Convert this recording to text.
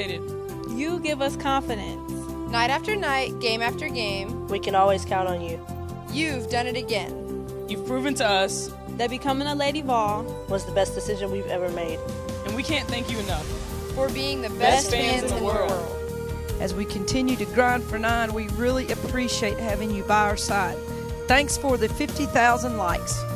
it. You give us confidence. Night after night, game after game, We can always count on you. you've done it again. You've proven to us, That becoming a Lady Vol Was the best decision we've ever made. and we can't thank you enough. For being the Best best fans in the world. As we continue to grind for 9, we really appreciate having you by our side. Thanks for the 50,000 likes.